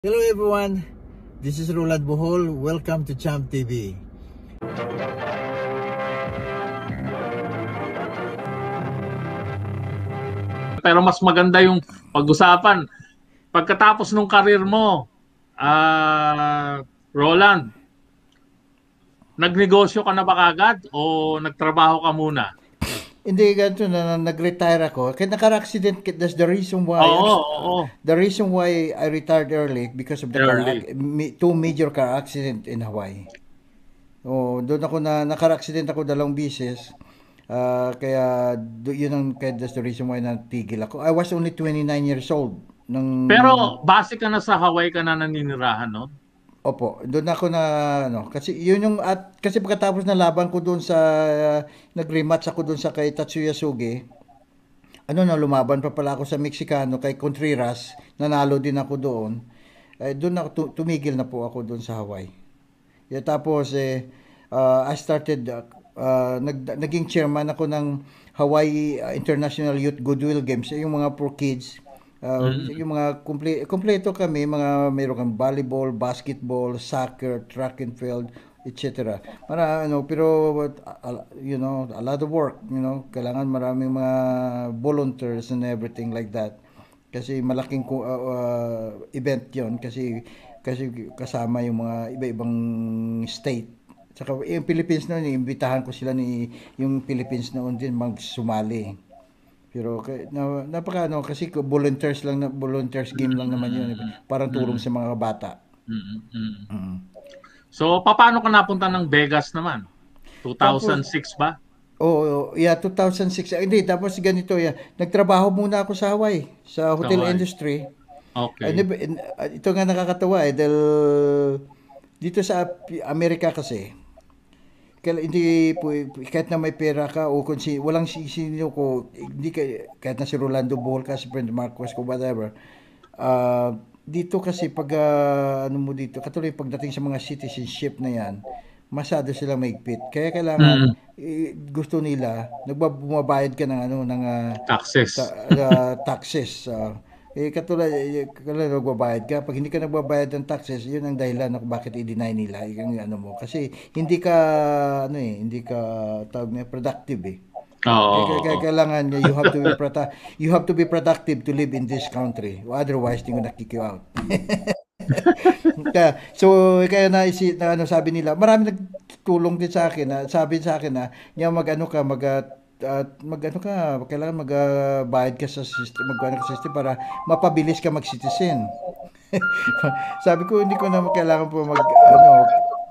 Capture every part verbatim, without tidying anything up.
Hello everyone, this is Roland Bohol. Welcome to Champ T V. Pero mas maganda yung pag-usapan. Pagkatapos ng karir mo, ah Roland, nagnegosyo ka na ba kagad o nagtrabaho ka muna? Hindi ganito na, na nag-retire ako. Kaya naka-accident, that's the reason why Oo, acc- oo. the reason why I retired early because of the car Early. ac- mi- two major car accident in Hawaii. Oh, doon ako na naka-accident ako dalawang beses. Ah, kaya do, yun ang kaya that's the reason why natigil ako. I was only twenty-nine years old nang Pero base ka na sa Hawaii ka na naninirahan, no? Opo, doon ako na ano, kasi yun yung at kasi pagkatapos ng laban ko doon sa uh, nag-rematch ako doon sa kay Tatsuya Suge. Ano na lumaban pa pala ako sa Mexicano kay Contreras, nanalo din ako doon. Eh, doon ako tu- tumigil na po ako doon sa Hawaii. Yeah, tapos eh uh, I started uh, uh, nag, naging chairman ako ng Hawaii uh, International Youth Goodwill Games, eh, yung mga for kids. Uh, Mm. yung mga kumple, kumpleto kami, mga mayroon kang volleyball, basketball, soccer, track and field, et cetera. Para ano, pero uh, you know, a lot of work, you know, kailangan maraming mga volunteers and everything like that. Kasi malaking ku- uh, uh, event 'yon kasi kasi kasama yung mga iba-ibang state. Saka yung Philippines noon, iimbitahan ko sila ni yung Philippines noon din magsumali. Pero kay- na, napaka ano kasi ko- volunteers lang na volunteers game lang naman 'yun. Mm. Parang tulong Mm. sa mga bata. Mm. Mm. Mm. So, paano ka napunta ng Vegas naman? Tapos two thousand six ba? oh, yeah, two thousand six. Ah, hindi, tapos ganito, yeah. Nagtrabaho muna ako sa Hawaii, sa Sa hotel Hawaii. industry. Ano, Okay. ba- in- ah, ito nga nakakatawa eh, dahil dito sa P- Amerika kasi, kaya hindi po, kahit na may pera ka o kung si, walang si, sino ko, hindi ka, kahit na si Rolando Bohol ka, si Brent Marcos ko, whatever, ah, dito kasi pag, ah, ano mo dito, katuloy pagdating sa mga citizenship na yan, masyado sila maigpit. Kaya kailangan, Mm. eh, gusto nila, nagbabayad ka ng, ano, ng, ah, Taxes. ta- ah, taxes. ah. eh, katulad, eh, katulad nagbabayad ka. Pag hindi ka nagbabayad ng taxes, yun ang dahilan kung bakit i-deny nila yung ano mo. Kasi hindi ka, ano eh, hindi ka, tawag na, productive eh. Kaya, kaya, Oo, kaya oo. kailangan niya, you have to be produ- you have to be productive to live in this country. Otherwise, hindi ko na-kick you out. Kaya, so kaya na, isi, na ano sabi nila, marami nagtulong din sa akin na sabi sa akin na niya mag-ano ka mag uh, uh, mag-ano ka, kailangan magbayad ka sa system, mag ka sa system para mapabilis ka mag-citizen. Sabi ko hindi ko na kailangan po mag ano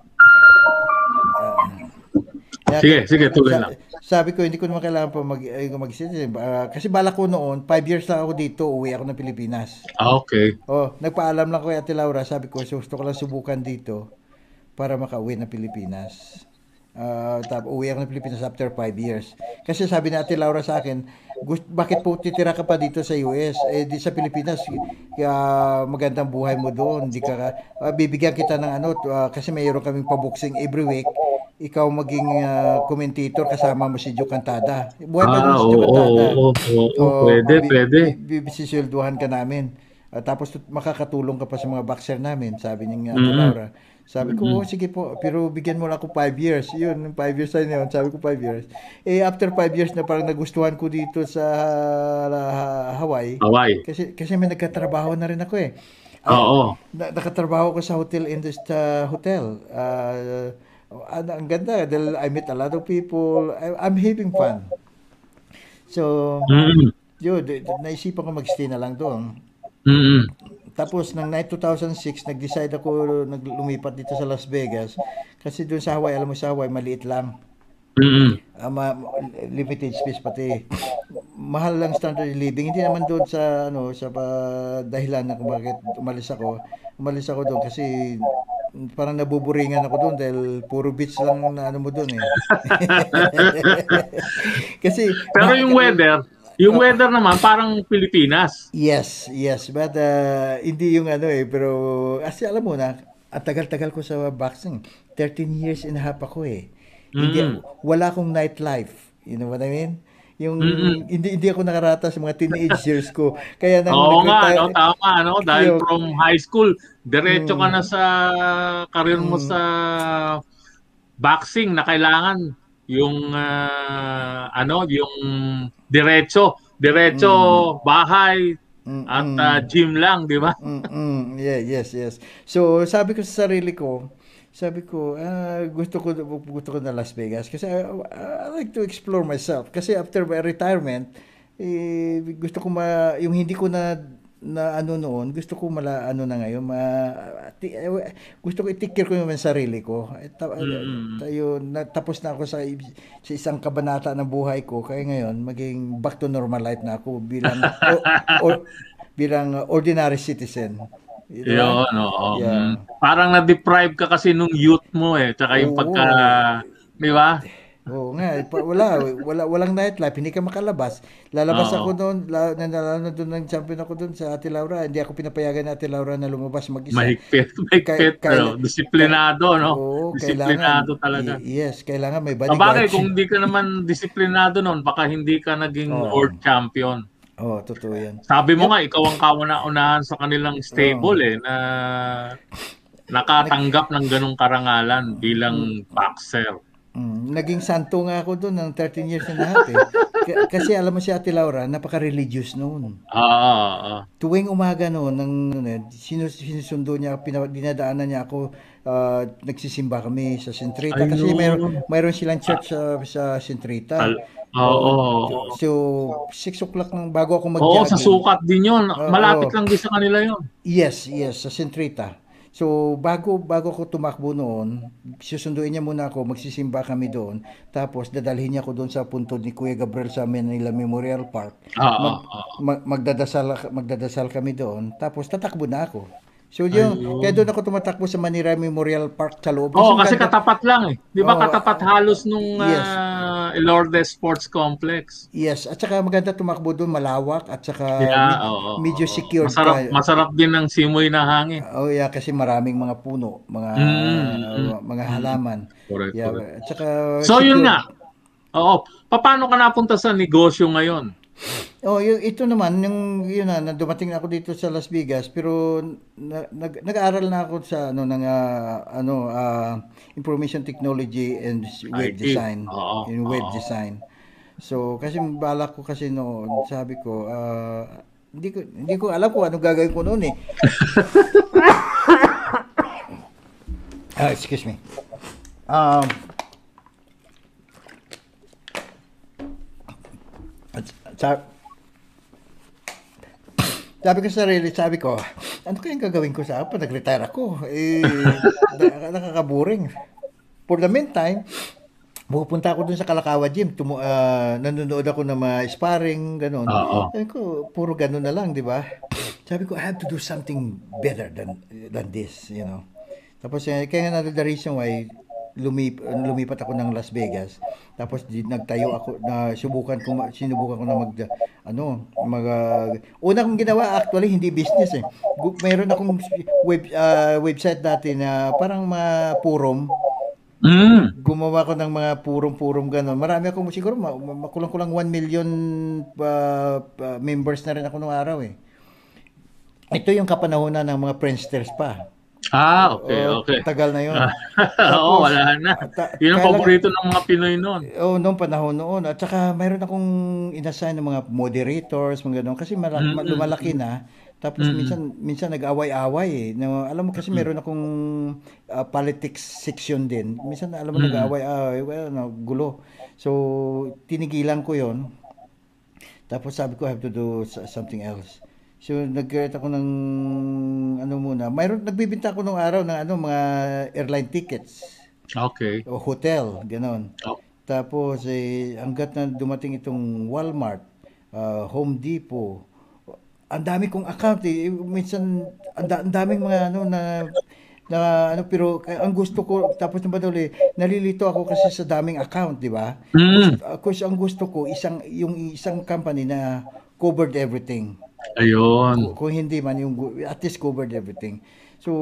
kaya, Sige, sige, tuloy sa, lang. sabi ko hindi ko naman kailangan pa mag ay, mag-citizen. Ah, kasi bala ko noon, five years lang ako dito, uwi ako ng Pilipinas. Ah, okay. Oh, nagpaalam lang ko kay Ate Laura, sabi ko, so, gusto ko lang subukan dito para makauwi ng Pilipinas. Ah, tap uwi ako ng Pilipinas after five years. Kasi sabi ni Ate Laura sa akin, "Gust- bakit po titira ka pa dito sa U S? Eh, di sa Pilipinas, kaya magandang buhay mo doon. Di ka, ah, bibigyan kita ng ano, ah, kasi mayroon kaming paboxing every week. Ikaw maging ah, commentator kasama mo si Joe Cantada. Buhay pa Ah, naman si Joe oo, oo, Cantada. oo, oo, O, pwede, bi, pwede. bi, bi, sisilduhan ka namin. Ah, tapos tut- makakatulong ka pa sa mga boxer namin, sabi niya Ate Mm. Laura. Sabi ko, oh, Mm. sige po, pero bigyan mo lang ako five years. Yun, five years na yun. Sabi ko five years. Eh, after five years na parang nagustuhan ko dito sa ah, Hawaii. Hawaii. Kasi, kasi may nagkatrabaho na rin ako eh. Ah, Oo. na, nakatrabaho ko sa hotel industry, hotel. Ah, ano, ang ganda dahil I met a lot of people. I, I'm having fun. So, Mm. yun, d- d- naisipan ko mag-stay na lang doon. Mm. Tapos, ng night two thousand six, nag-decide ako nag lumipat dito sa Las Vegas. Kasi doon sa Hawaii, alam mo sa Hawaii, maliit lang. Mm. Ah, ma- limited space pati. Mahal lang standard living. Hindi naman doon sa, ano, sa pa, dahilan na kung bakit umalis ako. Umalis ako doon kasi parang nabuburingan ako doon dahil puro beach lang na ano mo doon eh. Kasi, Pero ma- yung weather, yung uh, weather naman parang Pilipinas. yes, yes. But uh, hindi yung ano eh. Pero kasi alam mo na, at tagal-tagal ko sa boxing. thirteen years and a half ako eh. Hindi, Mm. wala akong nightlife. You know what I mean? yung Mm. hindi hindi ako nakaratas sa mga teenage years ko. Kaya nang Oo nga, no, nag-retire, tama, no, dahil yung, from high school, diretso ka na mm, sa career mo mm, sa boxing na kailangan yung ah, ano, yung diretso, diretso mm, bahay mm, at mm. ah, gym lang, di ba? Mm, mm. Yeah, yes, yes. So, sabi ko sa sarili ko, sabi ko, ah, gusto ko gusto ko na Las Vegas kasi I, I like to explore myself. Kasi after my retirement, eh, gusto ko ma yung hindi ko na na ano noon, gusto ko mala ano na ngayon, ma, ti, eh, gusto ko itikir ko yung sarili ko. Eh, ta, Mm-mm. tayo na, tapos na ako sa sa isang kabanata ng buhay ko. Kaya ngayon, maging back to normal life na ako bilang o, o, bilang uh, ordinary citizen. Di ba? Yun, oo. Mm. Yeah. Parang na-deprive ka kasi nung youth mo eh, tsaka yung pagka, Oo. di ba? Oo nga, eh, pa- wala, wala, walang nightlife, hindi ka makalabas. Lalabas Oo. ako doon, la, nanalo doon ng champion ako doon sa Ate Laura. Hindi ako pinapayagan ni Ate Laura na lumabas mag-isa. Mahigpit, Kay, mahigpit, kay, pero kay, disiplinado, no? oo, Disiplinado kailangan, talaga. y- yes, kailangan may Sabagay, bodyguard. kung hindi ka naman disiplinado noon, baka hindi ka naging Oo, world champion. oh, totoo yan. Sabi mo Yep. nga, ikaw ang kauna-unahan sa kanilang Oh, stable eh, na nag, nakatanggap ng ganong karangalan mm, bilang boxer. Mm, naging santo nga ako doon ng thirteen years and a half eh. K- kasi alam mo si Ate Laura, napaka-religious noon. Oo, oo. Tuwing umaga noon, ng, ano, sinus, sinusundo niya, pina, dinadaanan niya ako, ah, nagsisimba kami sa Sentrita. Kasi mayroon, Ayun. mayroon silang Ah, church sa, sa Sentrita. tal- Oh, Oo, oo. so, six o'clock nang bago ako Oo, sa mag-jogging. sukat din yun. Malapit Oo, lang din sa kanila yun. yes, yes, sa Sentrita. So, bago bago ako tumakbo noon, susunduin niya muna ako, magsisimba kami doon. Tapos dadalhin niya ako doon sa puntod ni Kuya Gabriel sa Manila Memorial Park. Oo, Mag, oo. mag magdadasal magdadasal kami doon. Tapos tatakbo na ako. So, yun, kaya Ayun. doon ako tumatakbo sa Manila Memorial Park sa loob. Oo, Kasi ang kasi ganda. katapat lang eh. 'Di ba Oh, katapat ah, halos nung yes. ah, Ilorde Sports Complex. Yes, at saka maganda tumakbo doon, malawak at saka Yeah, med- oo, medyo oo. secured Masarap ka. masarap din ng simoy ng hangin. Oh yeah, kasi maraming mga puno, mga Mm, mm, mga mm. halaman. Correct, Yeah, correct. at saka So yun secured. nga. Oo. Paano ka napunta sa negosyo ngayon? Oh, y- ito naman yung yun na, na dumating na ako dito sa Las Vegas pero na, nag, nag-aaral na ako sa ano ng ah, ano ah, information technology and web I T. design, Oo, in web oo. design. So, kasi balak ko kasi noon, sabi ko, ah, hindi ko hindi ko alam kung ano gagawin ko noon eh. Ah, excuse me. Um, at, sa, sabi ko sa sarili, sabi ko, ano kayang gagawin ko sa pag nag-retire ako? Eh, na- nakakaboring. For the meantime, pupunta ako dun sa Kalakawa Gym. Tumu ah, nanonood ako ng mga sparring, ganun. Oo. Sabi ko, puro ganun na lang, di ba? Sabi ko, I have to do something better than than this, you know. Tapos, eh, kaya nga na the reason why lumip, lumipat ako ng Las Vegas. Tapos di, nagtayo ako na subukan ko ma- sinubukan ko na mag ano mag ah, una kong ginawa actually hindi business eh. Gu- Mayroon akong web ah, website dati na parang mga forum. Mm. Gumawa ko ng mga purong-purong gano'n. Marami akong siguro ma- ma- makulang-kulang one million ah, ah, members na rin ako nung araw eh. Ito yung kapanahonan ng mga Friendsters pa. Ah, okay, O, okay. tagal na yon. Oo, Tapos, wala na. ta- Yun ang kailangan, paborito ng mga Pinoy noon. oh, noong panahon noon. At saka mayroon akong inassign ng mga moderators, mga ganun. Kasi mala- ma- lumalaki Mm-mm. na. Tapos Mm-mm. minsan minsan nag-away-away eh. No, alam mo kasi Mm-mm. meron akong ah, politics section din. Minsan alam mo Mm-mm. nag-away-away, well, no, gulo. So tinigilan ko 'yon. Tapos sabi ko I have to do s- something else. So nag-create ako ng ano muna. Mayroon nagbibenta ako nung araw ng ano mga airline tickets Okay. o hotel, gano'n. Oh. Tapos, eh, hanggat na dumating itong Walmart, ah, Home Depot, ang dami kong account eh. Minsan, ang, da- ang daming mga ano na, na ano, pero ka- ang gusto ko, tapos na ba dali, nalilito ako kasi sa daming account, di ba? Gusto, Mm. ako ang gusto ko, isang, yung isang company na covered everything. Kung, Ayun. kung hindi man, yung, gu- at least covered everything. So,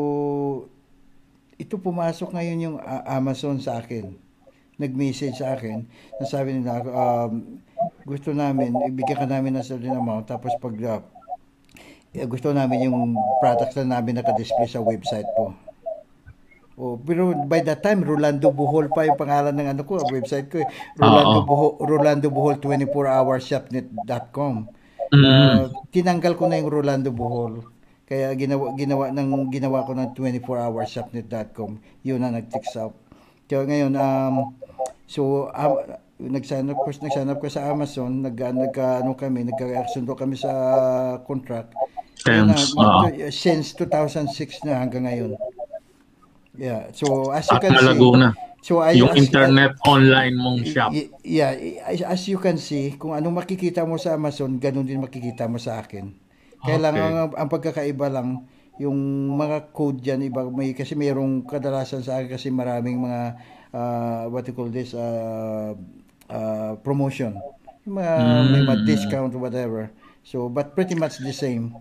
ito pumasok ngayon yung ah, Amazon sa akin. Nag-message sa akin. Nasabi nila, um, gusto namin, ibigyan ka namin ng certain amount, tapos pag uh, eh, gusto namin yung products na namin naka-display sa website po. Oh, pero by that time, Rolando Bohol pa yung pangalan ng ano ko, website ko eh. Oo. Rolando Bohol, Rolando Bohol twenty-four hour shopnet dot com. Mm. Uh, tinanggal ko na yung Rolando Bohol. Kaya ginawa ginawa ng ginawa ko ng twenty-four hour shopnet dot com. Yun na nag-ticks up. Kaya ngayon um so um, nagsanap ko nagsanap ko sa Amazon, nag nagka ano kami, nagkasundo kami sa contract. Ayun na, Sense. Oo. since two thousand six na hanggang ngayon. Yeah. So as you At can malago see, na. so I Yung as uh, internet online mong shop. y- yeah, as as you can see, kung anong makikita mo sa Amazon, ganun din makikita mo sa akin. Kailangan Okay. ang, ang pagkakaiba lang yung mga code diyan iba may kasi mayroong kadalasan sa akin kasi maraming mga uh, what you call this uh, uh, promotion. Yung mga, may mga Mm. discount or whatever. So but pretty much the same.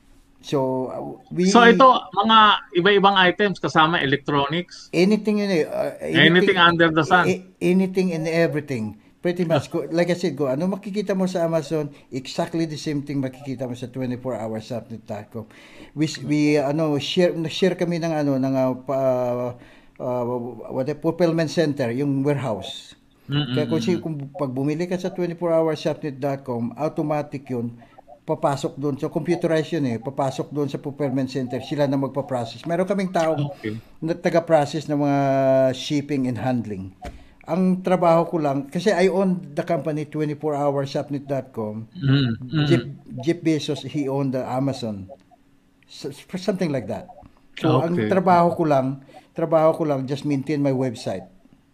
So uh, So ito, we mga iba-ibang items kasama electronics, anything yun eh, uh, anything anything under the i- sun. i- anything and everything pretty much ko like I said ko ano makikita mo sa Amazon exactly the same thing makikita mo sa twenty-four hours shopnet dot com. We we ano share share kami ng ano ng uh, pa, uh, what the fulfillment center yung warehouse. Kaya kung, si, Mm-mm. kung pag bumili ka sa twenty-four hours shopnet dot com, automatic yun, papasok doon. So, computerized yun eh. Papasok doon sa fulfillment center. Sila na magpa-process. Meron kaming taong Okay. na taga-process ng mga shipping and handling. Ang trabaho ko lang, kasi I own the company twenty-four hours shopnet dot com. Mm, Jeff, mm. Jeff Bezos, he owned the Amazon. So, something like that. So, ang Okay. trabaho ko lang, trabaho ko lang, just maintain my website.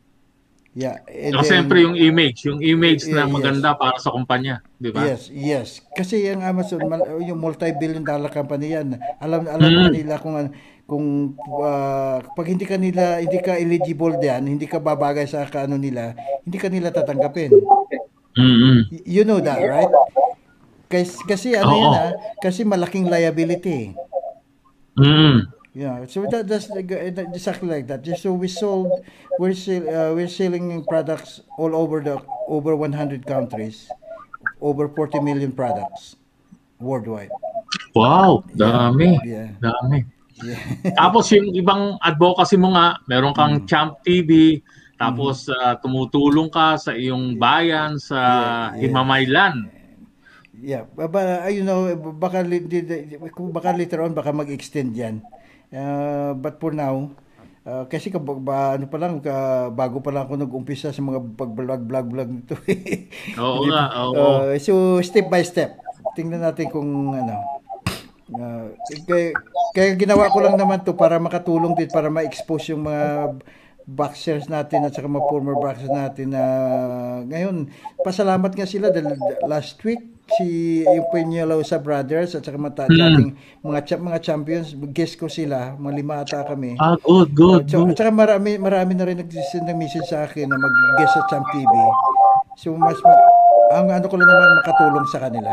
Yeah, and Saka siyempre then yung image, yung image Y- na y- yes. maganda para sa kumpanya, di ba? Yes, yes. Kasi yung Amazon, mal- yung multi-billion dollar company yan. Alam alam naman Mm. nila kung an- kung ah, pag hindi ka nila hindi ka eligible diyan, hindi ka babagay sa kaano nila, hindi ka nila tatanggapin. Mm. Y- You know that, right? Kasi, kasi ano yan Oo. ah, kasi malaking liability. Mm. Yeah, so that, that's like, uh, exactly like that. So we sold, we're sell, uh, we're selling products all over the over one hundred countries, over forty million products worldwide. Wow, Yeah, dami. yeah, Dami. yeah. Tapos yung ibang advocacy mo nga, meron kang mm, Champ T V, mm, tapos ah, tumutulong ka sa iyong bayan sa yeah, yes. Himamaylan. Yeah, ba, you know, baka, li- di- di- kung baka later on baka mag-extend yan. Uh, but for now, uh, kasi kapag ba, ano pa lang, ka, bago pa lang ako nag-umpisa sa mga pag-vlog, vlog, vlog nito. Oo Hindi nga, pa, oo. uh, so, step by step. Tingnan natin kung ano. Uh, kaya, kaya ginawa ko lang naman to para makatulong din, para ma-expose yung mga boxers natin at saka mga former boxers natin na ngayon, pasalamat nga sila dahil last week si yung Peñalosa Brothers at saka mga Mm. dating mga cha- mga champions, guest ko sila, mga lima ata kami. Ah, good, Uh, good, so, at good. saka marami, marami na rin nag-send ng message sa akin na mag-guest sa Champ T V. So, mas mag, ang ano ko lang naman makatulong sa kanila.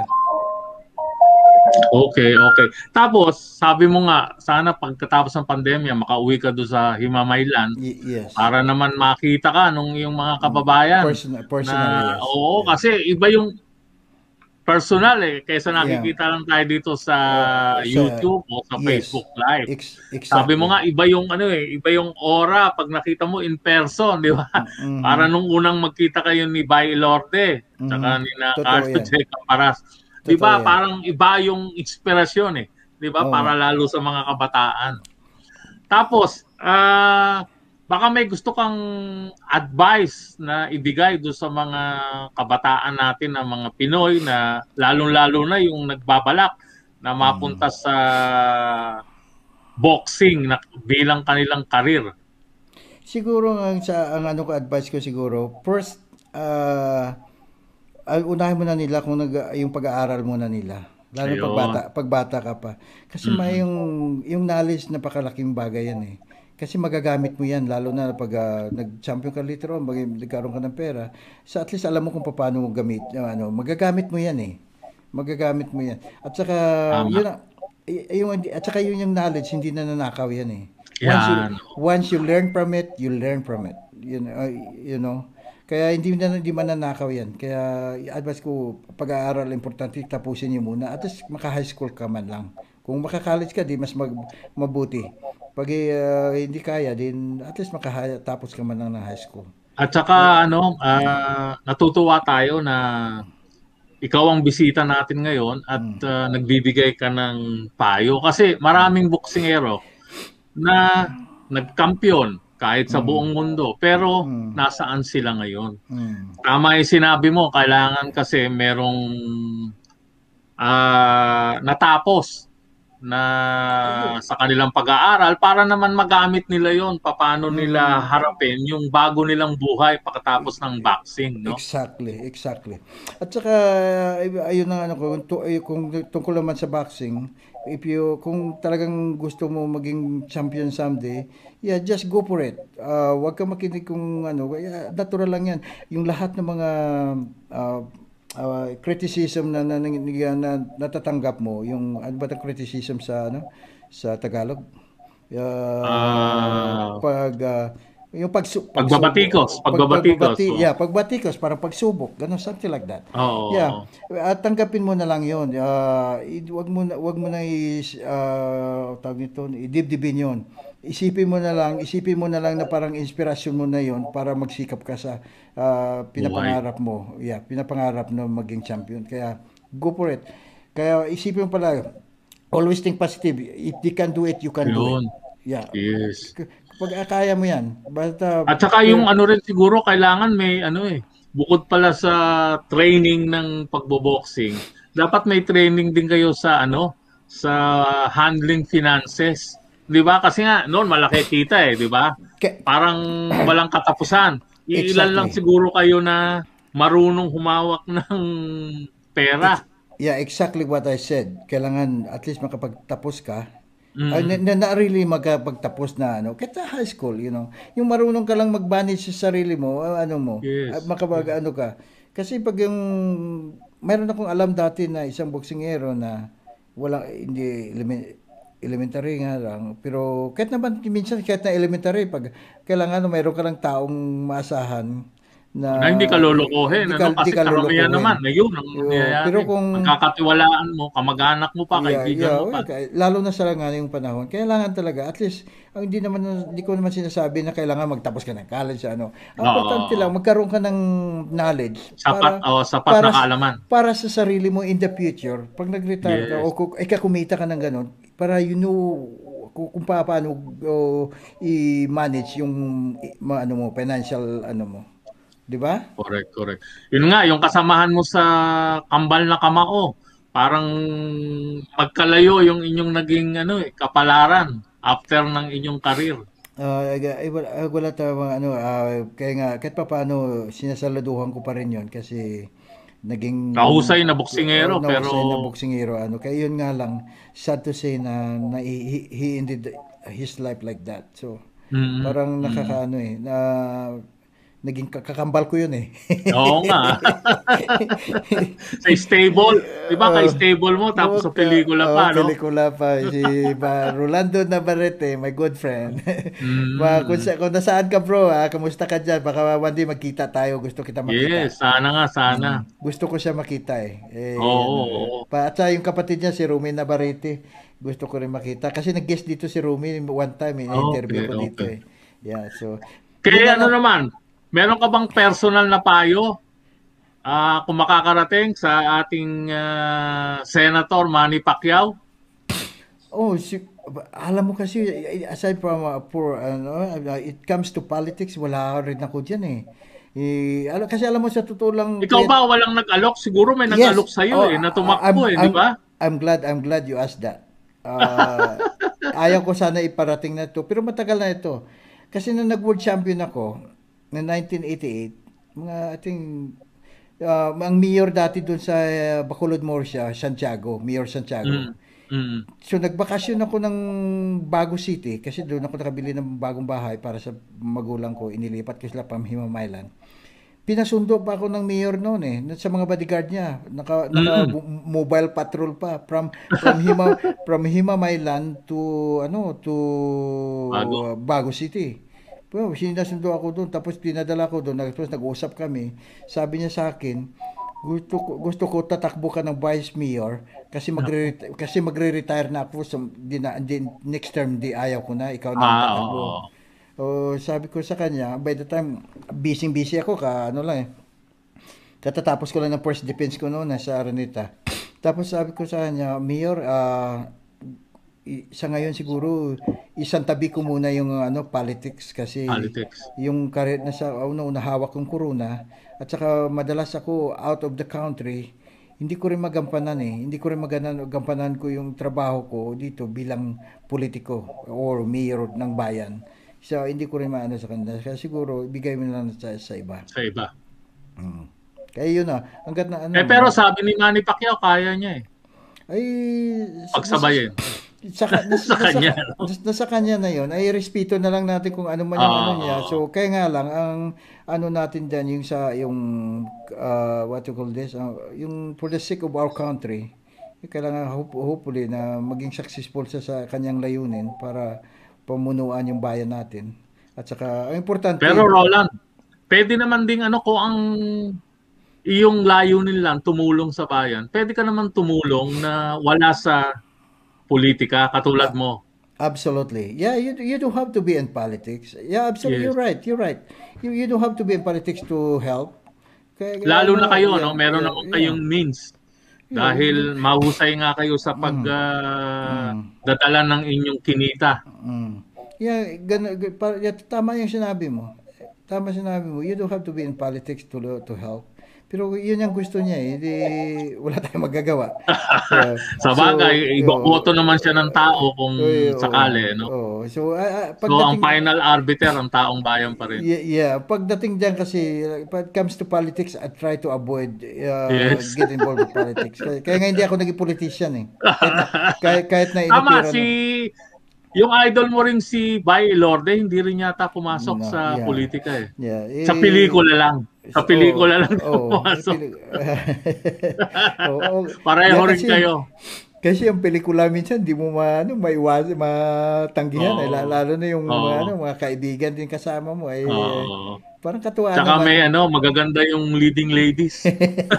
Okay, okay. Tapos, sabi mo nga, sana pagkatapos ng pandemya, makauwi ka doon sa Himamaylan Y- yes. para naman makita ka nung yung mga Mm, kababayan Person, na personally, yes. oo, Yeah. kasi iba yung personal eh, kaysa Yeah. nakikita lang tayo dito sa Uh, sa, YouTube o sa yes. Facebook Live. Ex- Sabi mo exactly. nga, iba yung ano eh, iba yung aura pag nakita mo in person, di ba? Para Mm-hmm. nung unang magkita kayo ni Bay Lorde, Mm-hmm. tsaka ni na Totoo Carlo yan. J. Caparas. Di Totoo ba? yan. Parang iba yung inspirasyon eh. Di ba? Oo nga. Para lalo sa mga kabataan. Tapos, ah, baka may gusto kang advice na ibigay do sa mga kabataan natin na mga Pinoy na lalong-lalo na yung nagbabalak na Mm. mapunta sa boxing na bilang kanilang karir. Siguro ang sa ang ano ko advice ko siguro, first uh, unahin mo na nila kung nag, yung pag-aaral muna nila. Lalo pag bata, Ayun. pag bata ka pa. Kasi may Mm-mm. yung yung knowledge napakalaking bagay yan eh. Kasi magagamit mo yan lalo na pag ah, nag-champion ka later on, mag nagkaroon ka ng pera. So at least alam mo kung paano mo gamit, yung ano, magagamit mo yan eh. Magagamit mo yan. At saka Tama. yun ang- y- yung at saka yun yung knowledge hindi na nanakaw yan eh. Once you Yan. once you learn from it, you learn from it. You know, uh, you know. Kaya hindi na hindi mananakaw yan. Kaya i-advise ko, pag-aaral, importante, tapusin niyo muna. At least maka-high school ka man lang. Kung maka-college ka, di mas mag, mabuti. Pag uh, hindi kaya, din at least makatapos ka man lang ng high school. At saka ano, ah, natutuwa tayo na ikaw ang bisita natin ngayon at Mm. ah, nagbibigay ka ng payo. Kasi maraming boksingero na nagkampiyon kahit sa Mm. buong mundo. Pero Mm. nasaan sila ngayon? Mm. Tama yung sinabi mo, kailangan kasi merong ah, natapos na Ayun. sa kanilang pag-aaral para naman magamit nila yon paano nila Mm. harapin yung bago nilang buhay pagkatapos ng boxing, no? Exactly, exactly. At saka, ay- ayun ang ano ko, kung, tu- ay- kung tungkol naman sa boxing, if you, kung talagang gusto mo maging champion someday, yeah, just go for it. Uh, wag ka makinig kung ano, yeah, natural lang yan. Yung lahat ng mga uh, uh, criticism na, na, na, na natatanggap mo, yung ano ba 'tong criticism sa ano sa Tagalog? Uh, Ah, pag uh, yung pagsu pagsubok, pagbabatikos, pag pagbabatikos. pagbabati, Oh. yeah, pagbatikos, parang pagsubok, ganun, something like that. Yeah, Oo. at tanggapin mo na lang 'yon. Uh, wag mo na, wag mo na i uh, tawag nito, idibdibin 'yon. Isipin mo na lang, isipin mo na lang na parang inspirasyon mo na 'yon para magsikap ka sa uh, Buhay. pinapangarap mo. Yeah, pinapangarap na maging champion. Kaya go for it. Kaya isipin mo pala, always think positive. If they can do it, you can do it. Yun. Yeah. Yes. Kapag kaya mo yan, basta, At saka yung pero, ano rin siguro kailangan may ano eh, bukod pala sa training ng pagboboxing, dapat may training din kayo sa ano, sa handling finances. 'Di ba? Kasi nga noon malaki kita eh, 'di ba? ke- Parang walang katapusan. Iilan lang exactly. siguro kayo na marunong humawak ng pera. Ex- yeah, exactly what I said. Kailangan at least makapagtapos ka. Ay, na, Mm. na, na really magkapagtapos na ano, kahit sa high school, you know. Yung marunong ka lang mag-manage sa sarili mo, ah, ano mo, ah, Yes. makapag Yes. ano ka. Kasi pag yung mayroon akong alam dati na isang boksingero na wala hindi elemen- elementary nga lang, pero kahit naman minsan kahit na elementary, pag kailangan mayroon ka lang taong maasahan na Na hindi ka lolokohin, hindi ka ano? hindi Kasi ka karamihan naman, lulukuhin. na yun ang Yo, pero nangyayari. kung Pagkakatiwalaan mo, kamag-anak mo pa, yeah, kaibigan yeah, mo well, pa. kaya- lalo na sa ngayong panahon, kailangan talaga, at least, ang hindi naman, hindi ko naman sinasabi na kailangan magtapos ka ng college, ano. Ang importante lang, Oo. magkaroon ka ng knowledge Sapat, para, oh, sapat na para, kaalaman. para sa sarili mo in the future, pag nag-retire ka, o Yes. kung ikakumita ka ng ganun, para you know, kung, kung pa- paano o, i-manage yung, i- ma- ano mo, financial, ano mo. Di ba? Correct, correct. Yun nga, yung kasamahan mo sa kambal na kamao, parang magkalayo yung inyong naging ano eh, kapalaran after ng inyong karir. Ah, ay, wala, ah, wala ta mga ano, ah, kaya nga kahit pa paano sinasaluduhan ko pa rin 'yon kasi naging Kahusay na uh, boksingero, pero nahusay na boksingero ano. Kaya yun nga lang, sad to say na, na he, he ended his life like that. So mm, parang mm. nakakaano eh, na naging kakambal ko yun eh. Oo nga. Sa stable, 'di ba? Ka Oh, stable mo tapos sa okay. pelikula Oh, pa, no? pelikula pa si ba, Rolando Navarrete, my good friend. Ba, kung, Mm. sa, kung nasaan ka bro, ha, kamusta ka dyan? Baka one day magkita tayo, gusto kita makita. Yes, sana nga, sana. Mm, gusto ko siya makita eh. Eh Oo, ano, eh. oo. Pa, at saka yung kapatid niya si Rumi Navarrete, gusto ko rin makita kasi nag-guest dito si Rumi one time, in-interview Okay, ko dito okay. eh. Yeah, so yun Kaya na ano lang. naman, meron ka bang personal na payo ah kung makakarating sa ating ah, Senator Manny Pacquiao? Oh, si, alam mo kasi, aside from uh, for, ano, uh, it comes to politics, wala rin ako dyan eh. Eh, alam, kasi alam mo sa totoo lang, Ikaw kaya, ba walang nag-alok? Siguro may yes, nag-alok sa iyo oh, eh, na I- I'm, tumakbo eh, di I'm, ba? I'm glad, I'm glad you asked that. Uh, ayaw ko sana iparating na ito, pero matagal na ito. Kasi nung nag-world champion ako, na nineteen eighty-eight, mga, I think, uh, ang mayor dati doon sa uh, Bacolod Murcia, Santiago, Mayor Santiago. Mm. Mm. So nagbakasyon ako ng Bago City kasi doon ako nakabili ng bagong bahay para sa magulang ko. Inilipat ko sila from Himamaylan. Pinasundo pa ako ng mayor noon eh, sa mga bodyguard niya. Naka, naka Mm. mobile patrol pa from from Hima from Himamaylan to ano to Bago. Bago City. Well, sinasundo ako doon, tapos dinadala ko doon, tapos nag-usap kami. Sabi niya sa akin, gusto ko, gusto ko tatakbo ka ng vice mayor kasi magre kasi magre-retire na ako so, di na, di, next term di ayaw ko na ikaw na ang Ah, tatakbo. oo. O sabi ko sa kanya, by the time busy busy ako ka ano lang eh. Katatapos ko lang ng first defense ko noon sa Araneta. Tapos sabi ko sa kanya, Mayor, ah, i- sa ngayon siguro isang tabi ko muna yung ano politics kasi Politics. yung career na sa una una hawak kong corona at saka madalas ako out of the country hindi ko rin magampanan eh hindi ko rin magampanan gampanan ko yung trabaho ko dito bilang politiko or mayor ng bayan so hindi ko rin maano sa kanila kaya siguro ibigay mo na lang sa, sa iba Sa iba. mm. Kaya yun na hanggat na ano Eh pero sabi ni Manny Pacquiao, kaya niya eh. ay nasa, Pagsabayin sa, nasa, sa nasa, kanya. nasa, nasa kanya na yun ay respeto na lang natin kung ano man yung ano niya Oo. so kaya nga lang ang ano natin dyan yung sa yung uh, what you call this uh, yung for the sake of our country eh, kailangan hope, hopefully na maging successful sa sa kanyang layunin para pamunuan yung bayan natin at saka ang importante Pero Roland, pwede naman ding ano ko ang iyong layunin lang tumulong sa bayan. Pwede ka naman tumulong na wala sa politika katulad uh, mo. absolutely. Yeah, you you don't have to be in politics. Yeah, absolutely. Yes. You're right. You're right. You you don't have to be in politics to help. Kaya, kaya Lalo na ano, kayo, yeah, no? Meron yeah, naman yeah. kayong means. Yeah, you- Dahil mahusay nga kayo sa pag mm, ah, mm, dadala ng inyong kinita. mm. Yeah, gano, g- pa, yeah, tama yung sinabi mo. Tama sinabi mo. You don't have to be in politics to to help. Pero yun yung gusto niya eh. Di, wala tayong magagawa. Yeah. Sa So, bagay, yo, iboboto naman siya ng tao kung uh, sakali, no? oh, so, ah, ah, So, ang pagdating, final arbiter, ang taong bayan pa rin. yeah, yeah, pagdating diyan kasi like, when it comes to politics, I try to avoid uh, Yes. get involved with politics. Kaya, kaya nga hindi ako naging politician eh. Kahit na, kahit, kahit na Tama, inupiran si... mo. Yung idol mo rin si Bay Lorde, hindi rin yata pumasok No, sa yeah. politika eh. Yeah, Sa eh, pelikula lang. Sa oh, pelikula lang oh, eh, pumasok. pili- oh, oh. Pareho Yeah, rin kasi, kayo. kasi yung pelikula minsan di mo ma, ano, maiwas, matanggihan eh. La- Oo. Lalo na yung mga, ano, Oo. mga kaibigan din kasama mo ay Oo. parang katuwa Tsaka may naman. ano, magaganda yung leading ladies.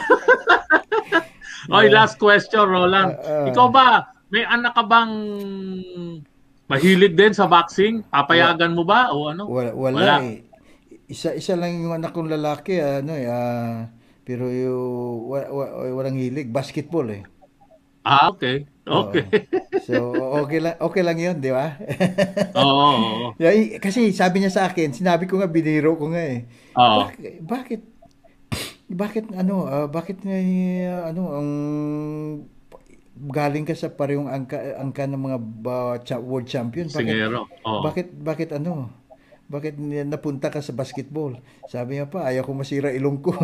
Oy, Yeah. last question, Uh, Roland. uh, Ikaw ba, may anak ka bang mahilig din sa boxing? wa- Papayagan mo ba o ano? wala, wala Wala. eh. Isa isa lang yung anak kong lalaki ano eh ah, pero yung wa, wa, walang hilig basketball eh. Ah, okay. Oo. Okay. So okay lang okay lang 'yun, di ba? Oo, oo. Yeah, eh, kasi sabi niya sa akin, sinabi ko nga biniro ko nga eh. Oo. Bakit bakit bakit ano ah, bakit nga ano ang galing ka sa parehong angka angka ng mga ba, cha- world champion bakit Singero. Oo. bakit bakit ano bakit ni- napunta ka sa basketball? Sabi niya pa, ayaw ko masira ilong ko.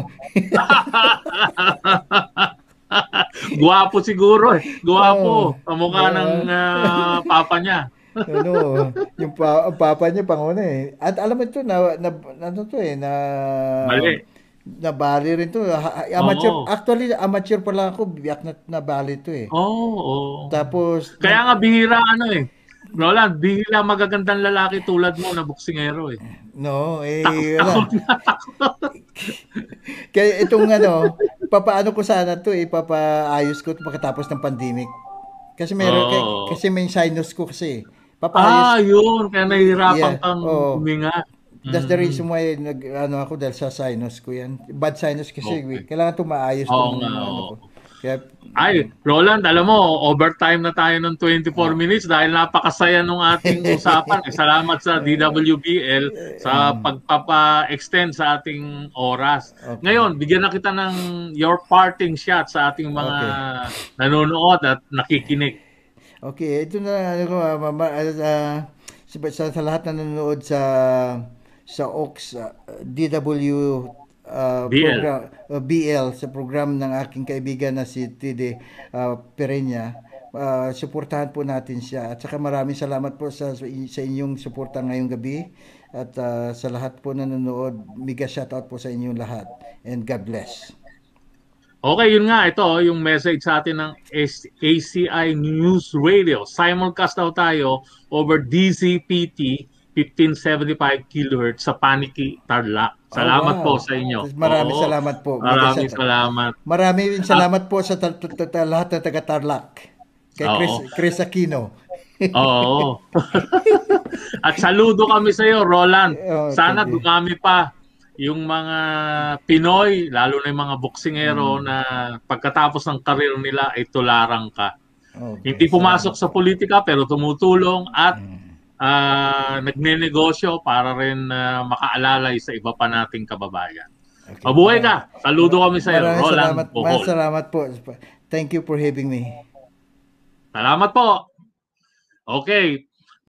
Guwapo siguro eh. Oo. Guwapo. Kamukha ng Ba- ah, papa niya. ano, yung pa, ang papa niya panguna eh. At alam mo ito, na, na, ano to eh, na, Mali. nabali rin to. Ha- ha- Amateur, Oo. actually, amateur pala ako, biyak na nabali to eh. Oo. Oo. Tapos, Kaya nag, nga bihira ano eh. Roland, bihira magagandang lalaki tulad mo na boksingero eh. no, Takot, eh, takot wala. na takot. Kaya itong ano, papaano ko sana to eh, papaayos ko to pagkatapos ng pandemic. Kasi meron, kay- Oo. kasi may sinus ko kasi. Ah, Papaayos, yun. Kaya nahihirapan yeah, kang oh. huminga. That's the Mm. reason why nag ano ako dahil sa sinus ko yan. Bad sinus kasi Okay. kailangan to maayos Oo tong nga. ano Oo. ko. Kaya Ay, Roland, alam mo, overtime na tayo ng twenty-four minutes dahil napakasaya nung ating usapan. Eh, salamat sa D W B L sa um, pagpapa-extend sa ating oras. okay. Ngayon, bigyan na kita ng your parting shot sa ating mga Okay. nanonood at nakikinig. Okay, ito na ano ko ah, mama ah, sa, sa, sa lahat na nanonood sa sa O X ah, D W ah, B L. program ah, B L sa program ng aking kaibigan na si Tide uh, Pereña. Ah, suportahan po natin siya at saka maraming salamat po sa sa inyong suporta ngayong gabi at ah, sa lahat po na nanonood, mega shoutout po sa inyong lahat and God bless. Okay, yun nga. Ito, yung message sa atin ng A C I News Radio. Simulcast daw tayo over D Z P T fifteen seventy-five kilohertz sa Paniki, Tarlac. Oh, Salamat wow. po sa inyo. Maraming Oo, salamat po. maraming Maganda- salamat. Maraming At, salamat po sa ta- ta- ta- lahat ng taga Tarlac. Kay Chris, oo, Chris Aquino. oo. At saludo kami sa iyo, Roland. Oh, Sana thank you. dumami pa yung mga Pinoy, lalo na yung mga boksingero Mm. na pagkatapos ng karir nila ay tularang ka. Okay, Hindi pumasok salamat sa po. politika pero tumutulong at Mm. ah, nagnenegosyo para rin ah, makaalalay sa iba pa nating kababayan. Okay. Mabuhay Mara- ka! Saludo mara- kami sa iyo, maraming Roland salamat. Maraming Bohol. salamat po. Thank you for having me. Salamat po! Okay,